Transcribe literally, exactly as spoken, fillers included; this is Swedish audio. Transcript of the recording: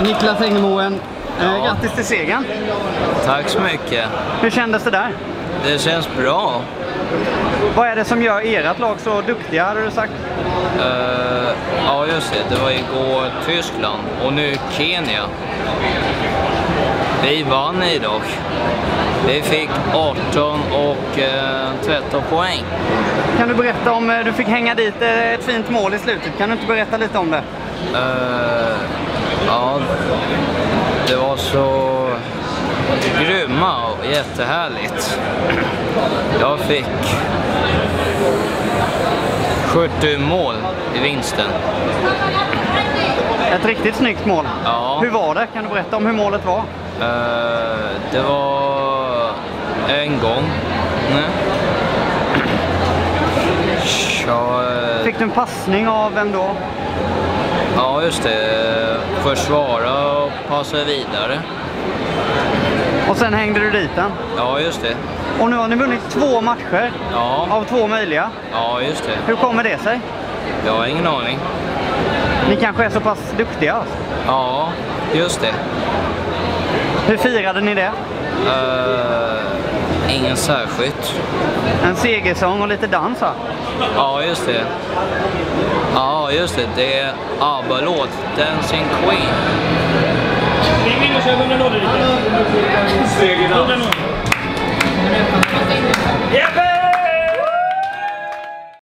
Niklas Engelmoen, Ja. eh, grattis till segern. Tack så mycket. Hur kändes det där? Det känns bra. Vad är det som gör ert lag så duktiga, hade du sagt? Uh, ja, just det. Det var igår Tyskland och nu Kenya. Vi vann idag. Vi fick arton och uh, tretton poäng. Kan du berätta om, eh, du fick hänga dit eh, ett fint mål i slutet. Kan du inte berätta lite om det? Uh, ja, det var så grymma och jättehärligt. Jag fick sjuttio mål i vinsten. Ett riktigt snyggt mål. Ja. Hur var det? Kan du berätta om hur målet var? Uh, det var en gång. Nej. Så, uh, Fick du en passning av vem då? ja, just det. Försvara och passa vidare. Och sen hängde du dit den. Ja, just det. Och nu har ni vunnit två matcher Ja, av två möjliga. ja, just det. Hur kommer det sig? Jag har ingen aning. Ni kanske är så pass duktiga alltså. Ja, just det. Hur firade ni det? Uh, ingen särskilt. En segersång och lite dans, va? Ja, just det. Ja, just det. Det är ABBA-låt, Dancing Queen. Vi vill köra hundra noll lite. hundra noll. Jeppe!